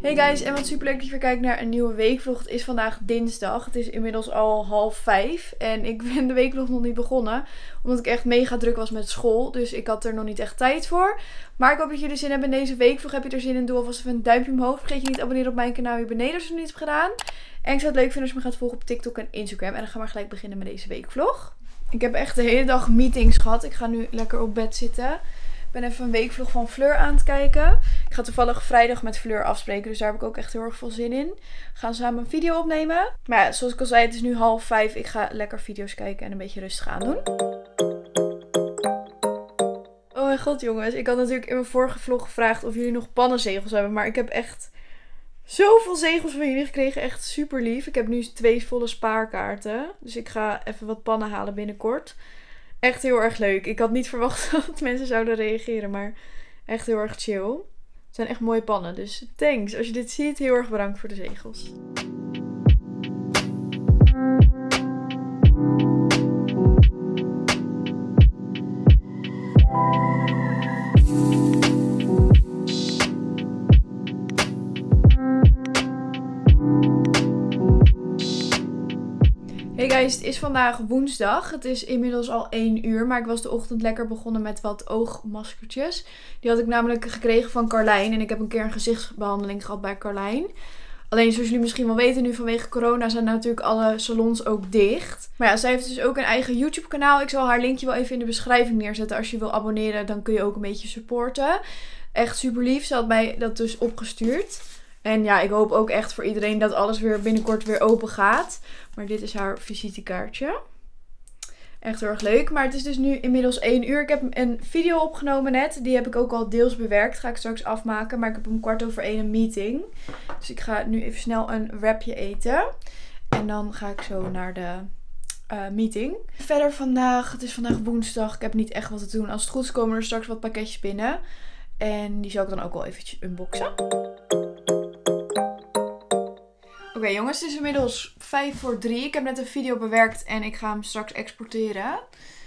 Hey guys, en wat super leuk dat je weer kijkt naar een nieuwe weekvlog. Het is vandaag dinsdag. Het is inmiddels al 4:30 en ik ben de weekvlog nog niet begonnen. Omdat ik echt mega druk was met school. Dus ik had er nog niet echt tijd voor. Maar ik hoop dat jullie zin hebben in deze weekvlog. Heb je er zin in? Doe alvast even een duimpje omhoog. Vergeet je niet te abonneren op mijn kanaal hier beneden als je het nog niet hebt gedaan. En ik zou het leuk vinden als je me gaat volgen op TikTok en Instagram. En dan gaan we maar gelijk beginnen met deze weekvlog. Ik heb echt de hele dag meetings gehad. Ik ga nu lekker op bed zitten. Ik ben even een weekvlog van Fleur aan het kijken. Ik ga toevallig vrijdag met Fleur afspreken. Dus daar heb ik ook echt heel erg veel zin in. We gaan samen een video opnemen. Maar ja, zoals ik al zei, het is nu 4:30. Ik ga lekker video's kijken en een beetje rustig aan doen. Oh mijn god jongens. Ik had natuurlijk in mijn vorige vlog gevraagd of jullie nog pannenzegels hebben. Maar ik heb echt zoveel zegels van jullie gekregen. Echt super lief. Ik heb nu 2 volle spaarkaarten. Dus ik ga even wat pannen halen binnenkort. Echt heel erg leuk. Ik had niet verwacht dat mensen zouden reageren. Maar echt heel erg chill. Het zijn echt mooie pannen. Dus thanks. Als je dit ziet, heel erg bedankt voor de zegels. Hey guys, het is vandaag woensdag. Het is inmiddels al 1 uur, maar ik was de ochtend lekker begonnen met wat oogmaskertjes. Die had ik namelijk gekregen van Carlijn en ik heb een keer een gezichtsbehandeling gehad bij Carlijn. Alleen zoals jullie misschien wel weten, nu vanwege corona zijn natuurlijk alle salons ook dicht. Maar ja, zij heeft dus ook een eigen YouTube kanaal. Ik zal haar linkje wel even in de beschrijving neerzetten. Als je wil abonneren, dan kun je ook een beetje supporten. Echt super lief. Ze had mij dat dus opgestuurd. En ja, ik hoop ook echt voor iedereen dat alles weer binnenkort weer open gaat. Maar dit is haar visitekaartje. Echt heel erg leuk. Maar het is dus nu inmiddels 1 uur. Ik heb een video opgenomen net. Die heb ik ook al deels bewerkt. Ga ik straks afmaken. Maar ik heb om 1:15 een meeting. Dus ik ga nu even snel een wrapje eten. En dan ga ik zo naar de meeting. Verder vandaag. Het is vandaag woensdag. Ik heb niet echt wat te doen. Als het goed is komen er straks wat pakketjes binnen. En die zal ik dan ook wel eventjes unboxen. Oké jongens, het is inmiddels 2:55. Ik heb net een video bewerkt en ik ga hem straks exporteren.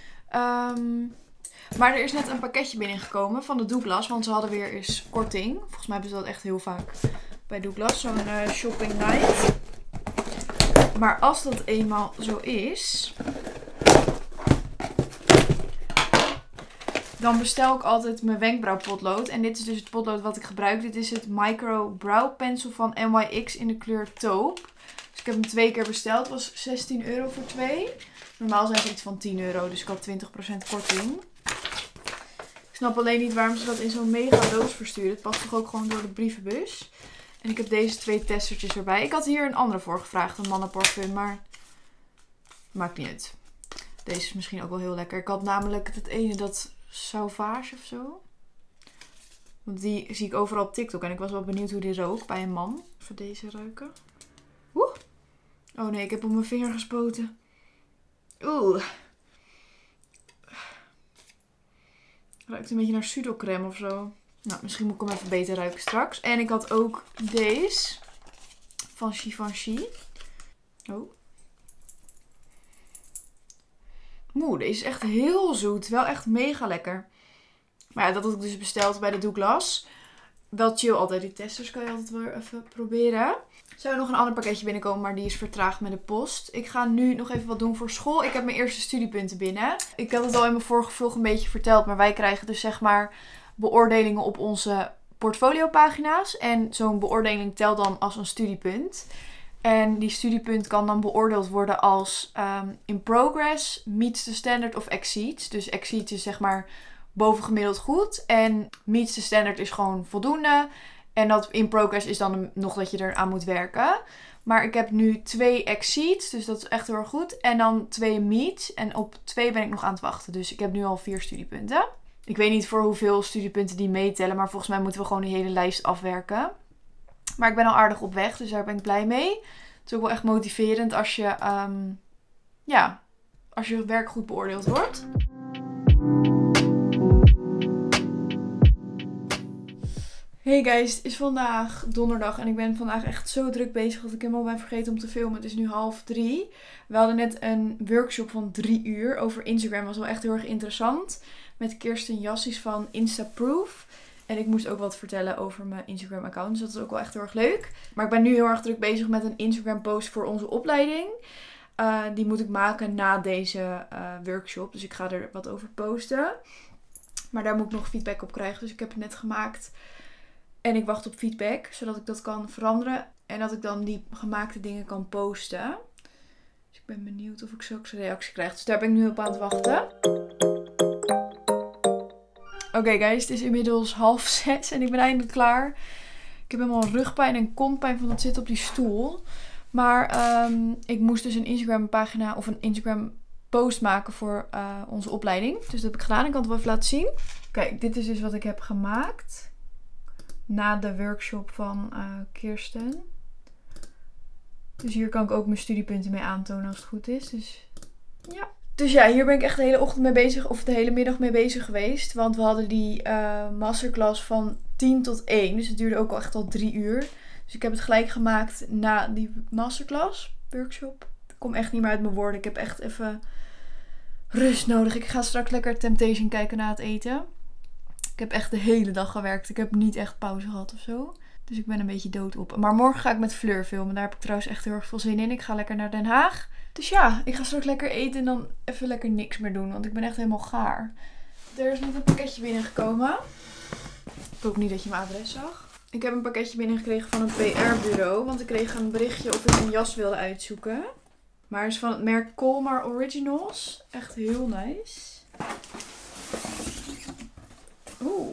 Maar er is net een pakketje binnengekomen van de Douglas, want ze hadden weer eens korting. Volgens mij hebben ze dat echt heel vaak bij Douglas, zo'n shopping night. Maar als dat eenmaal zo is, dan bestel ik altijd mijn wenkbrauwpotlood. En dit is dus het potlood wat ik gebruik. Dit is het Micro Brow Pencil van NYX in de kleur taupe. Dus ik heb hem 2 keer besteld. Het was €16 voor 2. Normaal zijn ze iets van €10. Dus ik had 20% korting. Ik snap alleen niet waarom ze dat in zo'n mega doos versturen. Het past toch ook gewoon door de brievenbus. En ik heb deze 2 testertjes erbij. Ik had hier een andere voor gevraagd. Een mannenparfum. Maar maakt niet uit. Deze is misschien ook wel heel lekker. Ik had namelijk het ene dat Sauvage of zo. Want die zie ik overal op TikTok. En ik was wel benieuwd hoe die rook bij een man. Even deze ruiken. Oeh. Oh nee, ik heb op mijn vinger gespoten. Oeh. Ruikt een beetje naar pseudocrème of zo. Nou, misschien moet ik hem even beter ruiken straks. En ik had ook deze. Van Givenchy. Oh. Oeh, deze is echt heel zoet. Wel echt mega lekker. Maar ja, dat had ik dus besteld bij de Douglas. Wel chill altijd. Die testers kan je altijd wel even proberen. Er zou nog een ander pakketje binnenkomen, maar die is vertraagd met de post. Ik ga nu nog even wat doen voor school. Ik heb mijn eerste studiepunten binnen. Ik had het al in mijn vorige vlog een beetje verteld. Maar wij krijgen dus zeg maar beoordelingen op onze portfoliopagina's. En zo'n beoordeling telt dan als een studiepunt. En die studiepunt kan dan beoordeeld worden als in progress, meets the standard of exceeds. Dus exceeds is zeg maar bovengemiddeld goed. En meets the standard is gewoon voldoende. En dat in progress is dan nog dat je eraan moet werken. Maar ik heb nu 2 exceeds, dus dat is echt heel erg goed. En dan 2 meets. En op 2 ben ik nog aan het wachten. Dus ik heb nu al 4 studiepunten. Ik weet niet voor hoeveel studiepunten die meetellen. Maar volgens mij moeten we gewoon die hele lijst afwerken. Maar ik ben al aardig op weg, dus daar ben ik blij mee. Het is ook wel echt motiverend als je, als je werk goed beoordeeld wordt. Hey guys, het is vandaag donderdag en ik ben vandaag echt zo druk bezig dat ik helemaal ben vergeten om te filmen. Het is nu 2:30. We hadden net een workshop van 3 uur over Instagram. Dat was wel echt heel erg interessant. Met Kirsten Jassies van Instaproof. En ik moest ook wat vertellen over mijn Instagram account. Dus dat is ook wel echt heel erg leuk. Maar ik ben nu heel erg druk bezig met een Instagram post voor onze opleiding. Die moet ik maken na deze workshop. Dus ik ga er wat over posten. Maar daar moet ik nog feedback op krijgen. Dus ik heb het net gemaakt. En ik wacht op feedback. Zodat ik dat kan veranderen. En dat ik dan die gemaakte dingen kan posten. Dus ik ben benieuwd of ik zulke reactie krijg. Dus daar ben ik nu op aan het wachten. Oké guys, het is inmiddels 5:30 en ik ben eindelijk klaar. Ik heb helemaal rugpijn en kontpijn van het zitten op die stoel. Maar ik moest dus een Instagram pagina of een Instagram post maken voor onze opleiding. Dus dat heb ik gedaan. Ik kan het wel even laten zien. Kijk, dit is dus wat ik heb gemaakt. Na de workshop van Kirsten. Dus hier kan ik ook mijn studiepunten mee aantonen als het goed is. Dus ja. Dus ja, hier ben ik echt de hele ochtend mee bezig. Of de hele middag mee bezig geweest. Want we hadden die masterclass van 10 tot 1. Dus het duurde ook al echt al 3 uur. Dus ik heb het gelijk gemaakt na die masterclass, workshop. Ik kom echt niet meer uit mijn woorden. Ik heb echt even rust nodig. Ik ga straks lekker Temptation kijken na het eten. Ik heb echt de hele dag gewerkt. Ik heb niet echt pauze gehad of zo. Dus ik ben een beetje doodop. Maar morgen ga ik met Fleur filmen. Daar heb ik trouwens echt heel erg veel zin in. Ik ga lekker naar Den Haag. Dus ja, ik ga straks lekker eten en dan even lekker niks meer doen. Want ik ben echt helemaal gaar. Er is net een pakketje binnengekomen. Ik hoop niet dat je mijn adres zag. Ik heb een pakketje binnengekregen van een PR-bureau. Want ik kreeg een berichtje of ik een jas wilde uitzoeken. Maar het is van het merk Colmar Originals. Echt heel nice. Oeh.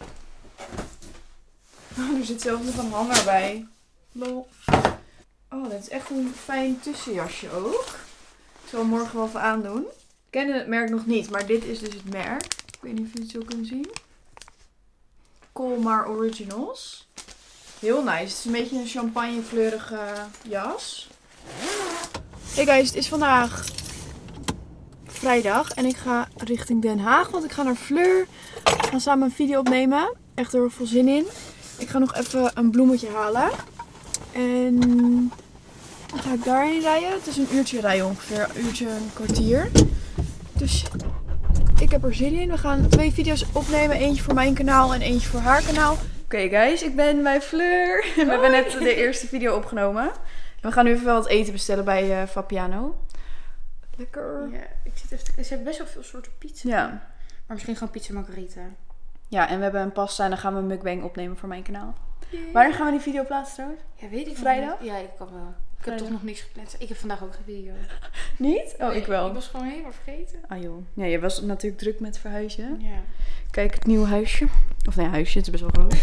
Oh, er zit zelfs nog een hanger bij. Lol. Oh, dit is echt een fijn tussenjasje ook. Ik zal hem morgen wel even aandoen. Ik ken het merk nog niet, maar dit is dus het merk. Ik weet niet of jullie het zo kunnen zien. Colmar Originals. Heel nice. Het is een beetje een champagnekleurige jas. Hey guys, het is vandaag vrijdag en ik ga richting Den Haag, want ik ga naar Fleur. We gaan samen een video opnemen. Echt heel veel zin in. Ik ga nog even een bloemetje halen. En dan ga ik daarheen rijden. Het is een uurtje rijden ongeveer. Een uurtje, een kwartier. Dus ik heb er zin in. We gaan 2 video's opnemen. Eentje voor mijn kanaal en eentje voor haar kanaal. Oké guys, ik ben bij Fleur. We hebben net de eerste video opgenomen. We gaan nu even wel wat eten bestellen bij Vapiano. Lekker. Ja, ik zit even ze hebben best wel veel soorten pizza. Ja. Maar misschien gewoon pizza margarita. Ja, en we hebben een pasta en dan gaan we een mukbang opnemen voor mijn kanaal. Yay. Wanneer gaan we die video plaatsen trouwens? Ja, weet ik Vrijdag? Ja, ik kan wel. Ik heb toch nog niks gepland. Ik heb vandaag ook geen video. Niet? Oh, Nee, ik wel. Ik was gewoon helemaal vergeten. Ah joh. Ja, je was natuurlijk druk met verhuizen. Ja. Kijk, het nieuwe huisje. Of nee, huisje. Het is best wel groot.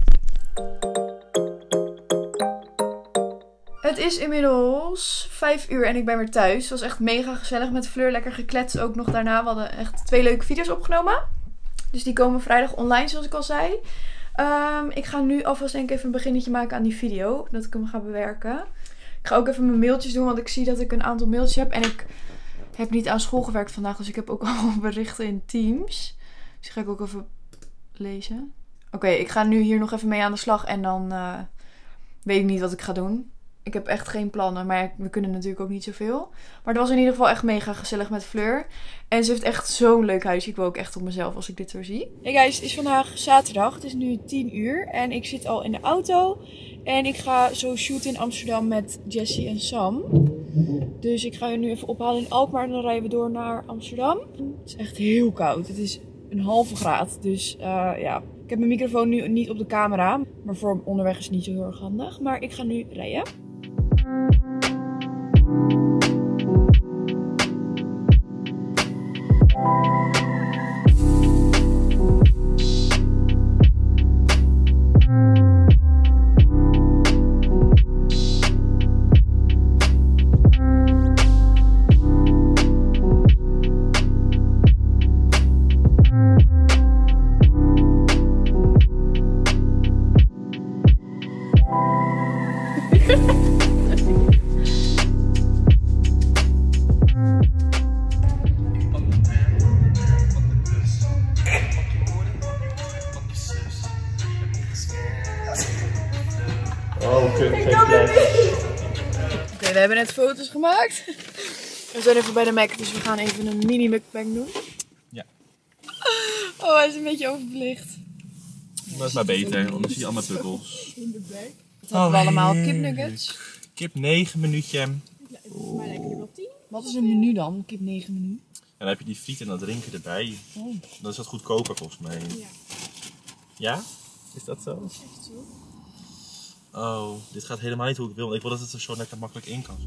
Het is inmiddels 5 uur en ik ben weer thuis. Het was echt mega gezellig met Fleur. Lekker gekletst ook nog daarna. We hadden echt 2 leuke video's opgenomen. Dus die komen vrijdag online, zoals ik al zei. Ik ga nu alvast denk ik even een beginnetje maken aan die video. Dat ik hem ga bewerken. Ik ga ook even mijn mailtjes doen, want ik zie dat ik een aantal mailtjes heb. En ik heb niet aan school gewerkt vandaag, dus ik heb ook al berichten in Teams. Dus die ga ik ook even lezen. Oké, ik ga nu hier nog even mee aan de slag en dan weet ik niet wat ik ga doen. Ik heb echt geen plannen, maar we kunnen natuurlijk ook niet zoveel. Maar het was in ieder geval echt mega gezellig met Fleur. En ze heeft echt zo'n leuk huis. Ik wil ook echt op mezelf als ik dit zo zie. Hey guys, het is vandaag zaterdag. Het is nu 10 uur en ik zit al in de auto. En ik ga zo shooten in Amsterdam met Jessie en Sam. Dus ik ga je nu even ophalen in Alkmaar en dan rijden we door naar Amsterdam. Het is echt heel koud. Het is een halve graad. Dus ja, ik heb mijn microfoon nu niet op de camera. Maar voor onderweg is het niet zo heel erg handig. Maar ik ga nu rijden. Oké, we hebben net foto's gemaakt. We zijn even bij de Mac, dus we gaan even een mini mukbang doen. Ja. Oh, hij is een beetje overbelicht. Ja, Dat is maar beter, anders zie je allemaal pukkels. Wat hebben we allemaal? Kipnuggets. Kip 9 minuutje. Ja, volgens mij lijken er wel 10. Wat is een menu dan? Kip 9 menu. En dan heb je die friet en dat drinken erbij. Oh. Dan is dat goedkoper volgens mij. Ja, Ja? Is dat zo? dat is echt zo. Oh, dit gaat helemaal niet hoe ik wil. Ik wil dat het er zo lekker makkelijk in kan.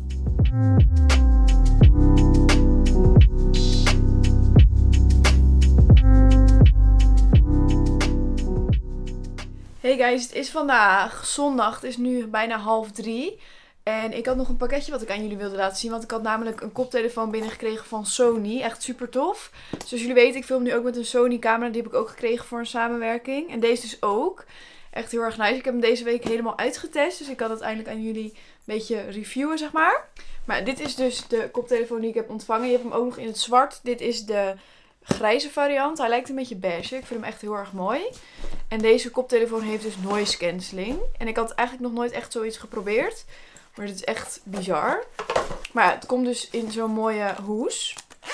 Hey guys, het is vandaag zondag. Het is nu bijna 2:30. En ik had nog een pakketje wat ik aan jullie wilde laten zien. Want ik had namelijk een koptelefoon binnengekregen van Sony. Echt super tof. Zoals jullie weten, ik film nu ook met een Sony camera. Die heb ik ook gekregen voor een samenwerking. En deze dus ook. Echt heel erg nice. Ik heb hem deze week helemaal uitgetest. Dus ik kan het eindelijk aan jullie een beetje reviewen, zeg maar. Maar dit is dus de koptelefoon die ik heb ontvangen. Je hebt hem ook nog in het zwart. Dit is de grijze variant. Hij lijkt een beetje beige. Ik vind hem echt heel erg mooi. En deze koptelefoon heeft dus noise cancelling. En ik had eigenlijk nog nooit echt zoiets geprobeerd. Maar dit is echt bizar. Maar ja, het komt dus in zo'n mooie hoes.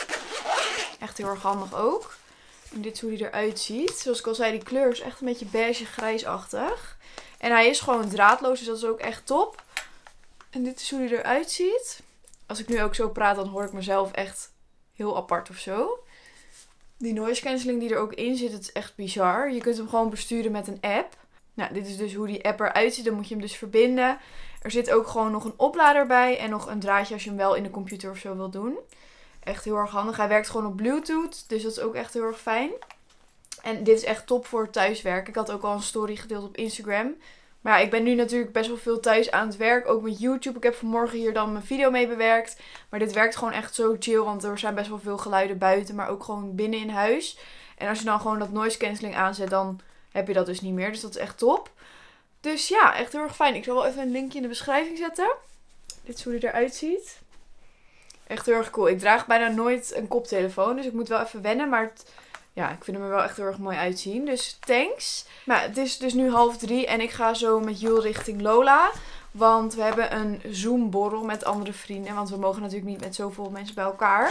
Echt heel erg handig ook. En dit is hoe hij eruit ziet. Zoals ik al zei, die kleur is echt een beetje beige grijsachtig. En hij is gewoon draadloos, dus dat is ook echt top. En dit is hoe hij eruit ziet. Als ik nu ook zo praat, dan hoor ik mezelf echt heel apart of zo. Die noise cancelling die er ook in zit, het is echt bizar. Je kunt hem gewoon besturen met een app. Nou, dit is dus hoe die app eruit ziet. Dan moet je hem dus verbinden. Er zit ook gewoon nog een oplader bij. En nog een draadje als je hem wel in de computer of zo wilt doen. Echt heel erg handig. Hij werkt gewoon op Bluetooth. Dus dat is ook echt heel erg fijn. En dit is echt top voor thuiswerk. Ik had ook al een story gedeeld op Instagram. Maar ja, ik ben nu natuurlijk best wel veel thuis aan het werk. Ook met YouTube. Ik heb vanmorgen hier dan mijn video mee bewerkt. Maar dit werkt gewoon echt zo chill. Want er zijn best wel veel geluiden buiten. Maar ook gewoon binnen in huis. En als je dan gewoon dat noise cancelling aanzet, dan heb je dat dus niet meer. Dus dat is echt top. Dus ja, echt heel erg fijn. Ik zal wel even een linkje in de beschrijving zetten. Dit is hoe hij eruit ziet. Echt heel erg cool. Ik draag bijna nooit een koptelefoon. Dus ik moet wel even wennen. Maar ja, ik vind hem er wel echt heel erg mooi uitzien. Dus thanks. Maar het is dus nu 2:30. En ik ga zo met Jul richting Lola. Want we hebben een Zoom-borrel met andere vrienden. Want we mogen natuurlijk niet met zoveel mensen bij elkaar.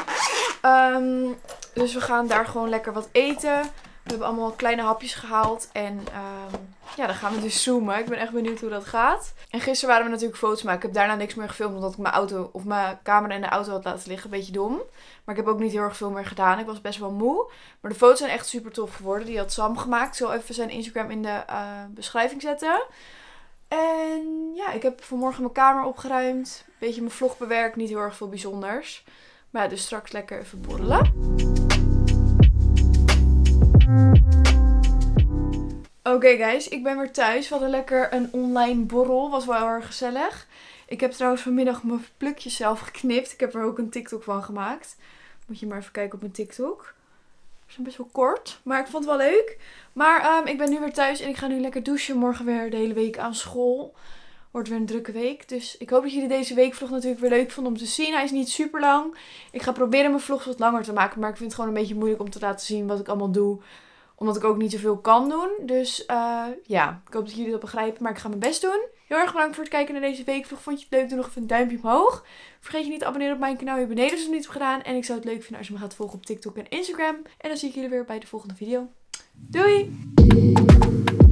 Dus we gaan daar gewoon lekker wat eten. We hebben allemaal kleine hapjes gehaald. En ja, dan gaan we dus zoomen. Ik ben echt benieuwd hoe dat gaat. En gisteren waren we natuurlijk foto's maken. Ik heb daarna niks meer gefilmd. Omdat ik mijn auto of mijn camera in de auto had laten liggen. Een beetje dom. Maar ik heb ook niet heel erg veel meer gedaan. Ik was best wel moe. Maar de foto's zijn echt super tof geworden. Die had Sam gemaakt. Ik zal even zijn Instagram in de beschrijving zetten. En ja, ik heb vanmorgen mijn kamer opgeruimd. Een beetje mijn vlog bewerkt. Niet heel erg veel bijzonders. Maar ja, dus straks lekker even borrelen. Oké guys, ik ben weer thuis. We hadden lekker een online borrel. Was wel heel erg gezellig. Ik heb trouwens vanmiddag mijn plukjes zelf geknipt. Ik heb er ook een TikTok van gemaakt. Moet je maar even kijken op mijn TikTok. Ze zijn best wel kort, maar ik vond het wel leuk. Maar ik ben nu weer thuis en ik ga nu lekker douchen. Morgen weer de hele week aan school. Wordt weer een drukke week. Dus ik hoop dat jullie deze weekvlog natuurlijk weer leuk vonden om te zien. Hij is niet super lang. Ik ga proberen mijn vlogs wat langer te maken. Maar ik vind het gewoon een beetje moeilijk om te laten zien wat ik allemaal doe. Omdat ik ook niet zoveel kan doen. Dus ja, ik hoop dat jullie dat begrijpen. Maar ik ga mijn best doen. Heel erg bedankt voor het kijken naar deze weekvlog. Vond je het leuk? Doe nog even een duimpje omhoog. Vergeet je niet te abonneren op mijn kanaal hier beneden als je het niet hebt gedaan. En ik zou het leuk vinden als je me gaat volgen op TikTok en Instagram. En dan zie ik jullie weer bij de volgende video. Doei!